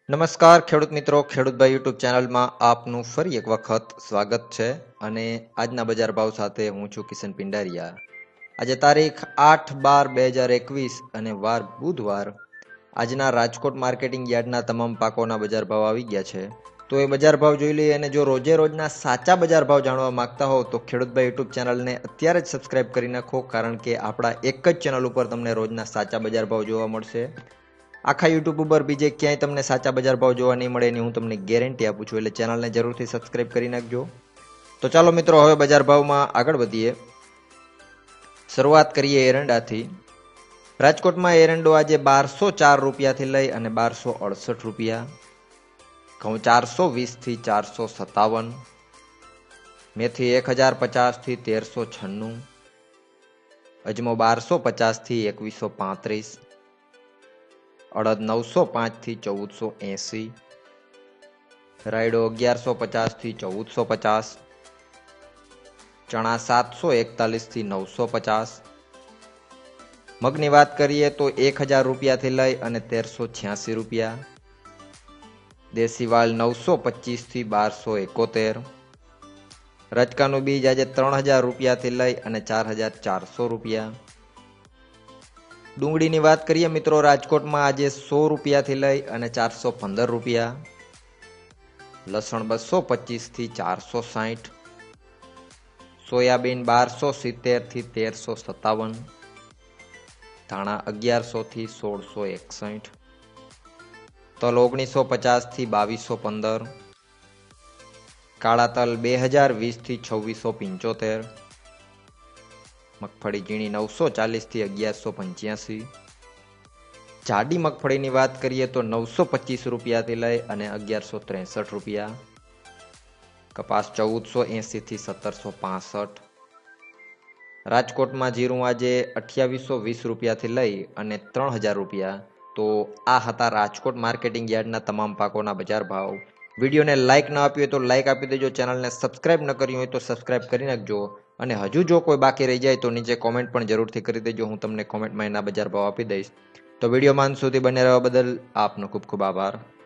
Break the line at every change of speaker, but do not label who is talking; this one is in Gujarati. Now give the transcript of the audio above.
નમસ્કાર ખેડૂત મિત્રો, ખેડૂતભાઈ યુટ્યુબ ચેનલમાં આપનું ફરી એક વખત સ્વાગત છે અને આજના બજાર ભાવ સાથે હું છું કિશન પિંડારિયા. આજે તારીખ 8/12/2021 અને વાર બુધવાર. આજના રાજકોટ માર્કેટિંગ યાર્ડના તમામ પાકોના બજાર ભાવ આવી ગયા છે. તો એ બજાર ભાવ જોઈ લઈએ અને જો રોજે રોજના સાચા બજાર ભાવ જાણવા માંગતા હો તો ખેડૂતભાઈ યુટ્યુબ ચેનલને અત્યારે જ સબસ્ક્રાઇબ કરી નાખો, કારણ કે આપણા એક જ ચેનલ ઉપર તમને રોજના સાચા બજાર ભાવ જોવા મળશે. આખા યુટ્યુબ ઉપર બીજે ક્યાંય તમને સાચા બજાર ભાવ જોવા નહીં મળે એની હું તમને ગેરંટી આપું છું, એટલે ચેનલને જરૂરથી સબસ્ક્રાઇબ કરી નાખજો. તો ચાલો મિત્રો, હવે બજાર ભાવમાં આગળ વધીએ. શરૂઆત કરીએ એરંડાથી. રાજકોટમાં એરંડો આજે 1204 રૂપિયાથી લઈ અને 1268 રૂપિયા. ઘઉં 420 થી 457. મેથી 1050 થી 1396. અજમો 1250 થી 2135. અડદ 905 થી 1480. રાયડો 1150 થી 1450. ચણા 741 થી 950. મગની વાત કરીએ તો 1000 રૂપિયાથી લઈ અને 1386 રૂપિયા. દેશી વાલ 925 થી 1271. રચકાનું બીજ આજે 3000 રૂપિયાથી લઈ અને 4400 રૂપિયા. ડુંગળીની વાત કરીએ મિત્રો, રાજકોટમાં આજે 100 રૂપિયાથી લઈ અને 415 રૂપિયા. લસણ 225 થી 460. સોયાબીન 1270 થી 1357. ધાણા 1100 થી 1661. તલ 1950 થી 2215. કાળા તલ 2020 થી 2675. મગફળી ઝીણી 940 થી 1185. જાડી મગફળીની વાત કરીએ તો 925 રૂપિયાથી લઈ અને 1163 રૂપિયા. કપાસ 1480 થી 1765. રાજકોટમાં જીરું આજે 2820 રૂપિયાથી લઈ અને 3000 રૂપિયા. તો આ હતા રાજકોટ માર્કેટિંગ યાર્ડના તમામ પાકોના બજાર ભાવ. વિડીયોને લાઇક ન આપી હોય તો લાઇક આપી દેજો, ચેનલને સબસ્ક્રાઇબ ન કરી હોય તો સબસ્ક્રાઇબ કરી નાખજો, અને હજુ જો કોઈ બાકી રહી જાય તો નીચે કોમેન્ટ પણ જરૂરથી કરી દેજો. હું તમને કોમેન્ટમાં એના બજાર ભાવ આપી દઈશ. તો વિડીયોમાં અંત સુધી બને રહેવા બદલ આપનો ખૂબ ખૂબ આભાર.